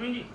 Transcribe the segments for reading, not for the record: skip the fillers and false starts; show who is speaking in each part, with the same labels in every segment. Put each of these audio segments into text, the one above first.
Speaker 1: Praveen ji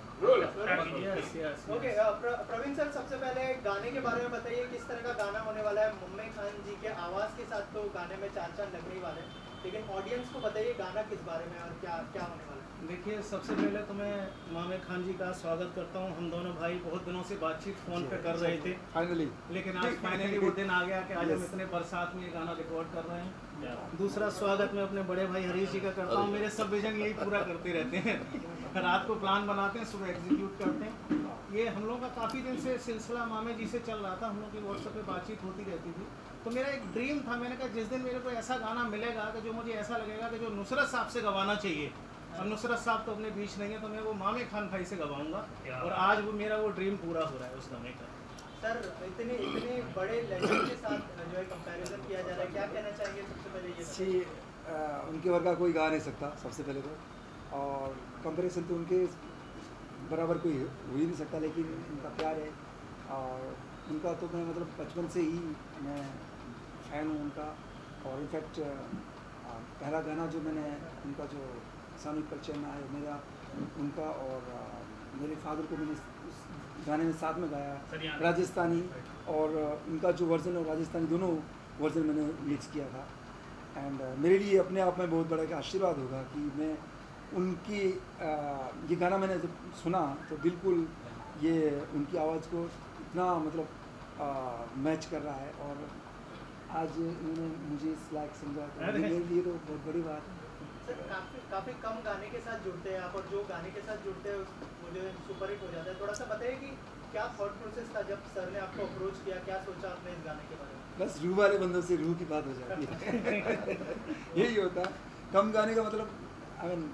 Speaker 2: okay, Praveen sir, सबसे पहले गाने के बारे में बताइए, किस तरह का गाना होने वाला है। मुम्मे खान जी के आवाज़ के साथ तो गाने में चार चांद लगने ही वाले हैं, लेकिन ऑडियंस को बताइए गाना किस बारे में और क्या क्या होने वाला है।
Speaker 3: देखिए, सबसे पहले तो मैं मुम्मे खान जी का स्वागत करता हूं। हम दोनों भाई बहुत दिनों से बातचीत फ़ोन पे कर रहे थे
Speaker 4: फाइनली,
Speaker 3: लेकिन आज फाइनली वो दिन आ गया कि आज हम इतने बरसात में ये गाना रिकॉर्ड कर रहे हैं। दूसरा स्वागत मैं अपने बड़े भाई हरीश जी का करता हूँ। मेरे सब विजन यही पूरा करते रहते हैं। रात को प्लान बनाते हैं, सुबह एग्जीक्यूट करते हैं। ये हम लोगों का काफ़ी दिन से सिलसिला मामे जी से चल रहा था, हम लोग की व्हाट्सएप पे बातचीत होती रहती थी। तो मेरा एक ड्रीम था, मैंने कहा जिस दिन मेरे को ऐसा गाना मिलेगा कि जो मुझे ऐसा लगेगा कि जो नुसरत साहब से गवाना चाहिए, और नुसरत साहब तो अपने बीच नहीं है, तो मैं वो मुम्मे खान भाई से गवाऊंगा। और आज वो मेरा वो ड्रीम पूरा हो रहा है उस गाने का।
Speaker 2: सर, इतने बड़े लेजेंड के साथ जो है कंपैरिजन किया जा रहा है, क्या कहना चाहेंगे सबसे पहले ये?
Speaker 4: जी, उनके वर्गा कोई गा नहीं सकता सबसे पहले तो, और कंपैरिजन तो उनके बराबर कोई हो ही नहीं सकता, लेकिन उनका प्यार है और उनका तो मैं मतलब बचपन से ही मैं फ़ैन हूँ उनका। और इनफैक्ट पहला गाना जो मैंने उनका जो सामूहिक परिचय में आया मेरा उनका और मेरे फादर को मैंने उस गाने में साथ में गाया, राजस्थानी और उनका जो वर्जन और राजस्थानी दोनों वर्जन मैंने मिक्स किया था। एंड मेरे लिए अपने आप में बहुत बड़ा एक आशीर्वाद होगा कि मैं उनकी ये गाना मैंने जब सुना तो बिल्कुल ये उनकी आवाज़ को इतना मतलब मैच कर रहा है, और आज उन्होंने मुझे इस लायक समझा तो मेरे लिए तो बहुत बड़ी बात है।
Speaker 2: सर, काफ़ी कम गाने के साथ जुड़ते हैं आप, और जो गाने के साथ जुड़ते हैं वो जो सुपर हिट हो जाता है। थोड़ा सा बताइए कि क्या थॉट प्रोसेस था जब सर ने आपको अप्रोच किया, क्या सोचा आपने इस गाने के बारे में?
Speaker 4: बस रूह वाले बंदों से रूह की बात हो जाती है। यही होता है कम गाने का मतलब। आई मीन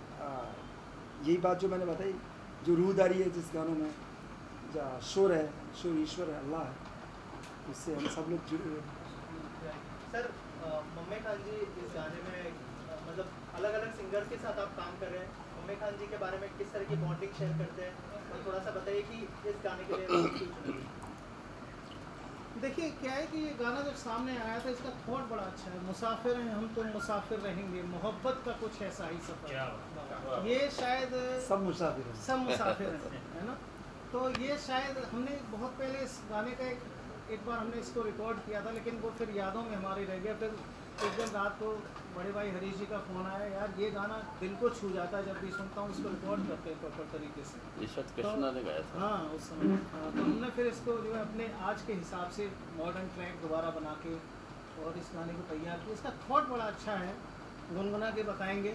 Speaker 4: यही बात जो मैंने बताई, जो रूहदारी है जिस गानों में, जहाँ शोर है, शोर ईश्वर है, अल्लाह है, उससे हम सब लोग जुड़े हुए हैं।
Speaker 2: सर, मुम्मे खान जी इस गाने में मतलब अलग अलग सिंगर के साथ आप काम कर रहे हैं, मुम्मे खान जी के बारे में किस तरह की बॉन्डिंग शेयर करते हैं, और थोड़ा सा बताइए कि इस गाने के लिए क्यों चुना?
Speaker 3: देखिए, क्या है कि ये गाना जब सामने आया था, इसका थॉट बड़ा अच्छा है। मुसाफिर हैं हम तो मुसाफिर रहेंगे, मोहब्बत का कुछ ऐसा ही सफ़र। ये शायद
Speaker 4: सब मुसाफिर
Speaker 3: हैं, है ना? तो ये शायद हमने बहुत पहले इस गाने का एक बार हमने इसको रिकॉर्ड किया था, लेकिन वो फिर यादों में हमारी रह गया। फिर एक दिन रात को बड़े भाई हरीश जी का फ़ोन आया, यार ये गाना दिल को छू जाता है जब भी सुनता हूँ, इसको रिकॉर्ड करते हैं प्रॉपर तरीके से।
Speaker 5: इस वक्त कृष्णा ने गाया था।
Speaker 3: हाँ, उस समय तो हमने फिर इसको जो है अपने आज के हिसाब से मॉडर्न ट्रैक दोबारा बना के और इस गाने को तैयार किया। इसका थॉट बड़ा अच्छा है, गुनगुना के बताएंगे।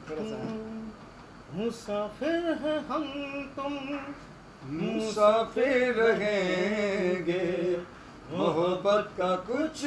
Speaker 3: मुसाफिर हैं हम तुम
Speaker 4: मुसाफिर रहेंगे, मोहब्बत का कुछ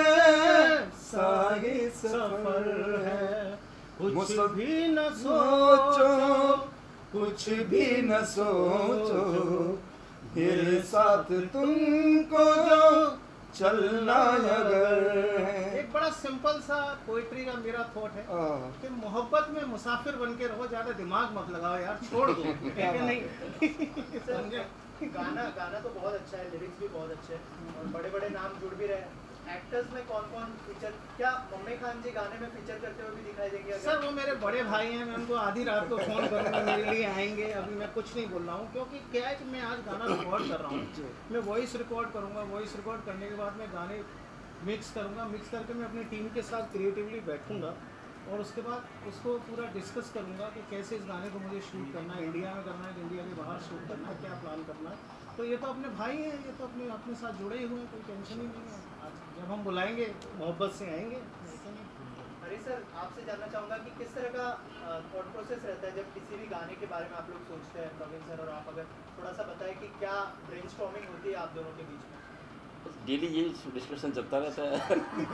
Speaker 4: साही सफर है,
Speaker 3: कुछ भी न
Speaker 4: सोचो, कुछ भी न सोचो, मेरे साथ तुमको जो चलना अगर है।
Speaker 3: एक बड़ा सिंपल सा पोइट्री का मेरा थॉट है कि मोहब्बत में मुसाफिर बन के रहो, ज़्यादा दिमाग मत लगाओ यार, छोड़ दो। है कि नहीं? समझे?
Speaker 2: गाना तो बहुत अच्छा है, लिरिक्स भी बहुत अच्छे हैं और बड़े बड़े नाम जुड़ भी रहे हैं। एक्टर्स में कौन कौन फीचर, क्या मुम्मे खान जी गाने में फीचर करते हुए भी दिखाई देंगे?
Speaker 3: सर, वो मेरे बड़े भाई हैं, मैं उनको आधी रात को फ़ोन करूँगा, मेरे लिए आएंगे। अभी मैं कुछ नहीं बोल रहा हूँ, क्योंकि क्या है कि मैं आज गाना रिकॉर्ड कर रहा हूँ। मैं वॉइस रिकॉर्ड करूँगा, वॉइस रिकॉर्ड करने के बाद मैं गाने मिक्स करूँगा, मिक्स करके मैं अपनी टीम के साथ क्रिएटिवली बैठूँगा और उसके बाद उसको पूरा डिस्कस करूँगा कि कैसे इस गाने को मुझे शूट करना है, इंडिया में करना है कि इंडिया के बाहर शूट करना है, क्या प्लान करना है। तो ये तो अपने भाई हैं, ये तो अपने साथ जुड़े ही हुए हैं, कोई टेंशन ही नहीं है। आज जब हम बुलाएंगे मोहब्बत से आएंगे।
Speaker 2: हरी सर, आपसे जानना चाहूँगा कि किस तरह का थॉट प्रोसेस रहता है जब किसी भी गाने के बारे में आप लोग सोचते हैं, प्रवीण सर और आप, अगर थोड़ा सा बताएं कि क्या ब्रेनस्टॉर्मिंग होती है आप दोनों के बीच में?
Speaker 5: डेली ये डिस्कशन चलता रहता है।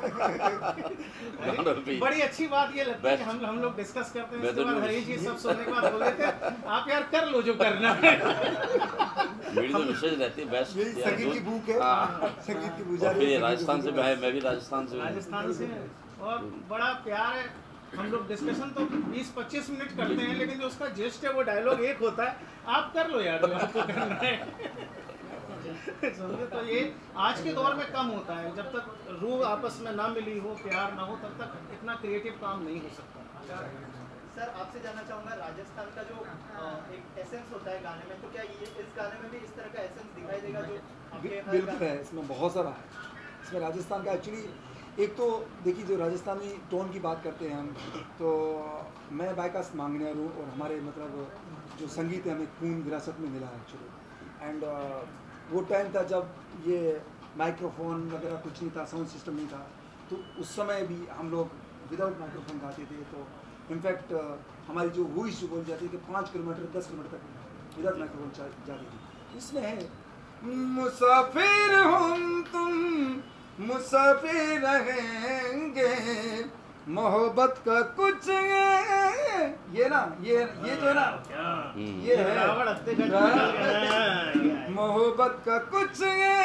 Speaker 3: बड़ी अच्छी बात ये लगती है कि हम लोग डिस्कस करते हैं, उसके बाद हरीश जी सब सुनने के बाद बोल देते हैं आप यार कर लो जो करना है।
Speaker 5: मेरी तो विशेष रहती है बेस्ट।
Speaker 4: संगीत की बुक है, संगीत की पुजारी।
Speaker 5: राजस्थान से मैं भी राजस्थान से
Speaker 3: और बड़ा प्यार है। हम लोग डिस्कशन तो 20-25 मिनट करते हैं, लेकिन जो उसका जेस्ट है वो डायलॉग एक होता है, आप कर लो यार जो आपको करना है। समझे? तो ये आज के दौर में कम होता है, जब तक रूह आपस में ना मिली हो, प्यार ना हो, तब तक इतना क्रिएटिव काम नहीं हो सकता।
Speaker 2: सर आपसे जानना चाहूँगा, राजस्थान का जो एक एसेंस होता है गाने में, तो क्या ये इस गाने में भी इस तरह का एसेंस दिखाई देगा जो आपके हर
Speaker 4: बिल्कुल है, इसमें बहुत सारा है। इसमें राजस्थान का एक्चुअली एक तो देखिए, जो राजस्थानी टोन की बात करते हैं हम, तो मैं बायकास्ट मांगनेर हूँ और हमारे मतलब जो संगीत है हमें खून विरासत में मिला है एक्चुअली। एंड वो टाइम था जब ये माइक्रोफोन वगैरह कुछ नहीं था, साउंड सिस्टम नहीं था, तो उस समय भी हम लोग विदाउट माइक्रोफोन गाते थे। तो इनफैक्ट हमारी जो वॉइस जो बोली जाती है कि 5 किलोमीटर 10 किलोमीटर तक विदाउट माइक्रोफोन जाती थी। इसमें है मुसाफिर हम तुम मुसाफिर रहेंगे, मोहब्बत का कुछ ये ना ये जो ना ये है मोहब्बत का कुछ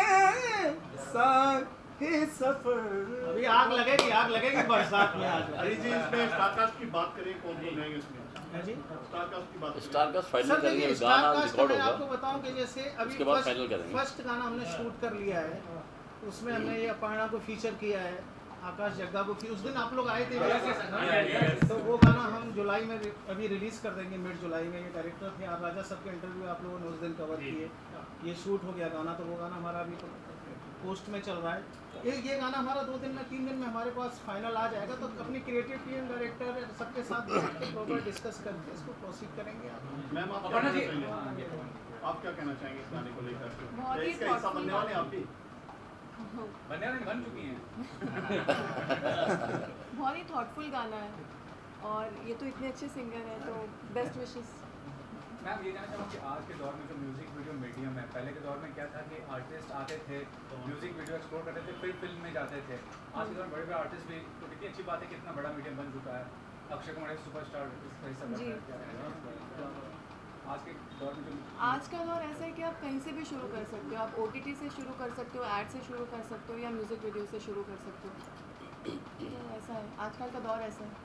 Speaker 4: साथी सफर।
Speaker 3: अभी आग लगेगी बरसात में। आग
Speaker 1: हरी जी, इसमें स्टारकास्ट की बात करें, कौन कौन रहेंगे इसमें? स्टारकास्ट की बात करें।
Speaker 5: स्टारकास्ट फाइनल
Speaker 3: सर
Speaker 5: करेंगे,
Speaker 3: देखिए,
Speaker 5: गाना
Speaker 3: स्टारकास्ट
Speaker 5: रिकॉर्ड
Speaker 3: मैं
Speaker 5: होगा,
Speaker 3: आपको बताऊं कि जैसे अभी
Speaker 5: उसके बाद फाइनल करेंगे।
Speaker 3: फर्स्ट गाना हमने शूट कर लिया है, उसमें हमने ये अपर्णा को फीचर किया है, आकाश जग्गा को। फिर उस दिन आप लोग आए थे, तो वो गाना हम जुलाई में अभी रिलीज कर देंगे, मिड जुलाई में। ये डायरेक्टर थे राजा सब के इंटरव्यू आप लोगों ने उस दिन कवर किए, ये शूट हो गया गाना, तो वो गाना हमारा अभी तो पोस्ट में चल रहा है। ये गाना हमारा 2 दिन में 3 दिन में हमारे पास फाइनल आ जाएगा, तो अपनी क्रिएटिव टीम, डायरेक्टर सबके साथ बैठ के प्रॉपर डिस्कस करके इसको प्रोसीड करेंगे।
Speaker 1: मैम आप क्या कहना चाहेंगे? आप क्या कहना चाहेंगे इस गाने को लेकर? इसका हिस्सा बनने वाले आप भी?
Speaker 6: बन चुकी हैं।
Speaker 7: बहुत ही थॉटफुल गाना है और ये तो इतने अच्छे सिंगर हैं, तो बेस्ट विशेस।
Speaker 6: मैम ये जानना चाहूँगा कि आज के दौर में जो म्यूज़िक वीडियो मीडियम है, पहले के दौर में क्या था कि आर्टिस्ट आते थे, म्यूज़िक वीडियो एक्सप्लोर करते थे, फिर फिल्म में जाते थे। आज के दौर में बड़े बड़े आर्टिस्ट भी, तो कितनी अच्छी बात है कि इतना बड़ा मीडियम बन चुका है। अक्षय कुमार सुपरस्टार, इसका हिस्सा बन गया। आज के दौर में जो
Speaker 7: आज का दौर ऐसा है कि आप कहीं से भी शुरू कर सकते हो। आप OTT से शुरू कर सकते हो, ऐड से शुरू कर सकते हो, या म्यूज़िक वीडियो से शुरू कर सकते हो। तो ऐसा है, आजकल का दौर ऐसा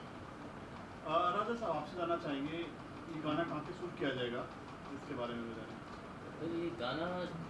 Speaker 7: है।
Speaker 1: राजा साहब आपसे जानना चाहेंगे, ये गाना कहाँ पे शूट किया जाएगा, इसके बारे में बताएं।
Speaker 8: तो ये गाना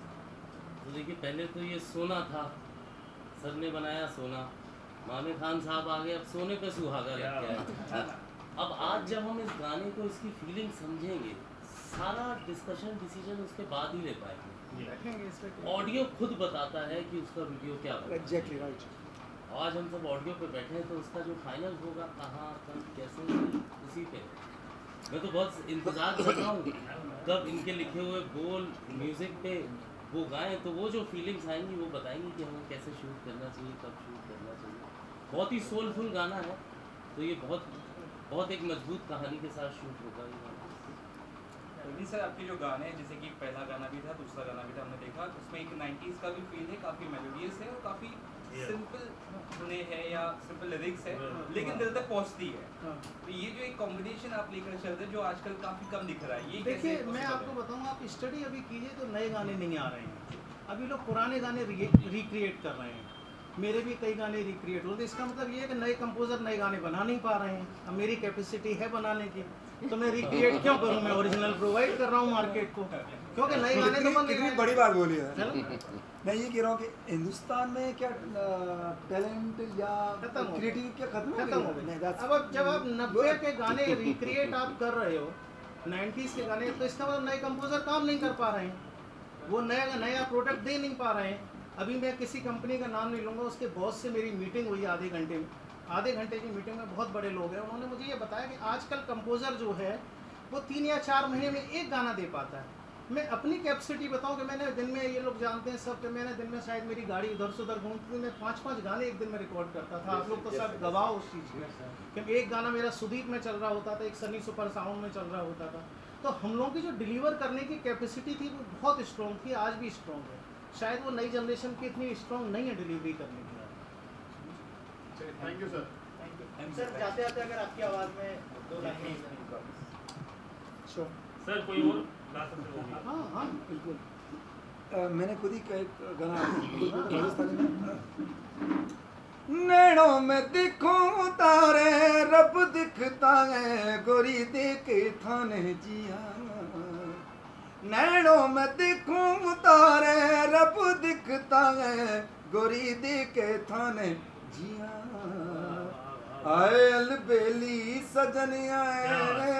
Speaker 8: तो देखिए, पहले तो ये सोना था, सर ने बनाया सोना, मामे खान साहब आ गए, अब सोने पे सुहागा लग गया है। अब आज जब हम इस गाने को, इसकी फीलिंग समझेंगे, सारा डिस्कशन डिसीजन उसके बाद ही ले पाएंगे। ऑडियो खुद बताता है कि उसका वीडियो क्या होगा।
Speaker 4: Exactly right.
Speaker 8: आज हम सब ऑडियो पे बैठे हैं, तो उसका जो फाइनल होगा कहाँ कब कैसे, उसी पे मैं तो बहुत इंतज़ार कर रहा हूँ कब इनके लिखे हुए बोल म्यूज़िक पे वो गाएं, तो वो जो फीलिंग्स आएंगी वो बताएंगी कि हमें कैसे शूट करना चाहिए, कब शूट करना चाहिए। बहुत ही सोलफुल गाना है, तो ये बहुत एक मजबूत कहानी के साथ शूट होगा ये गाना।
Speaker 6: जी सर, आपके जो गाने हैं, जैसे कि पहला गाना भी था, दूसरा गाना भी था, हमने देखा उसमें एक 90s का भी फील है, काफ़ी मेलोडियस है और काफ़ी सिंपल धुने है या सिंपल लिरिक्स है, लेकिन दिल तक पहुंचती है। तो ये जो एक कॉम्बिनेशन आप लेकर चलते हैं, जो आजकल काफ़ी कम दिख रहा है, ये
Speaker 3: देखिए मैं आपको बताऊंगा, आप स्टडी अभी कीजिए तो नए गाने नहीं आ रहे हैं, अभी लोग पुराने गाने रिक्रिएट कर रहे हैं। मेरे भी कई गाने रिक्रिएट हो रहे, इसका मतलब ये है कि नए कंपोजर नए गाने बना नहीं पा रहे हैं। अब मेरी कैपेसिटी है बनाने की, तो मैं रिक्रिएट क्यों करूं, मैं ओरिजिनल प्रोवाइड कर रहा हूं मार्केट को, क्योंकि नए गाने तो बन
Speaker 4: कितनी बड़ी बात बोली है। मैं ये कह रहा हूँ कि हिंदुस्तान में क्या टैलेंट या क्रिएटिविटी क्या खत्म हो गया।
Speaker 3: अब जब आप 90 के गाने रिक्रिएट आप कर रहे हो, 90s के गाने, तो इसका मतलब नए कंपोजर काम नहीं कर पा रहे हैं, वो नया प्रोडक्ट दे नहीं पा रहे हैं। अभी मैं किसी कंपनी का नाम नहीं लूँगा, उसके बॉस से मेरी मीटिंग हुई आधे घंटे की मीटिंग में बहुत बड़े लोग हैं, उन्होंने मुझे ये बताया कि आजकल कंपोजर जो है वो 3 या 4 महीने में एक गाना दे पाता है। मैं अपनी कैपेसिटी बताऊं कि मैंने दिन में, ये लोग जानते हैं सब, कि मैंने दिन में शायद मेरी गाड़ी उधर से उधर घूमती थी, मैं 5-5 गाने एक दिन में रिकॉर्ड करता था। आप लोग तो सब गवाह उस चीज़ में, क्योंकि एक गाना मेरा सुदीप में चल रहा होता था, एक सनी सुपर साउंड में चल रहा होता था। तो हम लोगों की जो डिलीवर करने की कैपेसिटी थी वो बहुत स्ट्रॉन्ग थी, आज भी स्ट्रॉन्ग है। शायद वो नई जनरेशन की इतनी स्ट्रॉन्ग नहीं है डिलीवरी करने की।
Speaker 1: Thank you sir.
Speaker 2: सर जाते जाते अगर आपकी आवाज़ में 2 लाइन
Speaker 9: सर कोई और गा सकते हो?
Speaker 4: हाँ बिल्कुल। मैंने खुद ही एक गाना राजस्थानी में, नैनों में दिखूं तारे रब दिखता है, गोरी देखे थाने जिया, नैनों में दिखूं तारे रब दिखता है, गोरी देखे थाने जिया, आए अलबेली सजन आए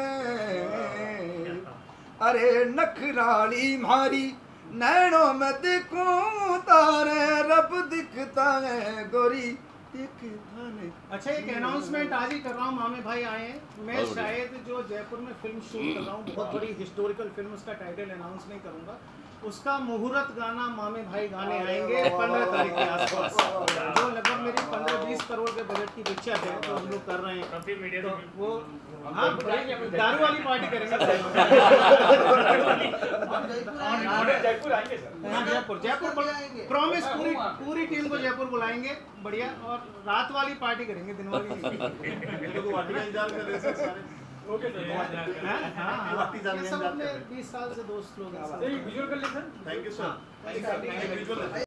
Speaker 4: अरे नखराली मारी नैनों में देखूं तारे रब दिखता है गोरी दिखता नहीं।
Speaker 3: अच्छा एक अनाउंसमेंट आज ही कर रहा हूँ, मामे भाई आए हैं। मैं शायद जो जयपुर में फिल्म शूट कर रहा हूँ, बहुत बड़ी हिस्टोरिकल फिल्म, उसका टाइटल अनाउंस नहीं करूँगा। उसका मुहूर्त गाना मामे भाई गाने आएंगे 15 तारीख के आसपास, जो लगभग मेरी 15-20 करोड़ के बजट की पिक्चर है, तो हम लोग कर रहे हैं। तो वो हाँ दारू वाली पार्टी करेंगे।
Speaker 6: जयपुर आएंगे सर।
Speaker 3: जयपुर प्रॉमिस, पूरी टीम को जयपुर बुलाएंगे बढ़िया, और रात वाली पार्टी करेंगे, दिन वाली नहीं।
Speaker 6: Okay sir.
Speaker 3: सब अपने 20 साल से दोस्त लोग हैं।
Speaker 6: विजुअल कर ले सर।
Speaker 1: Thank you sir.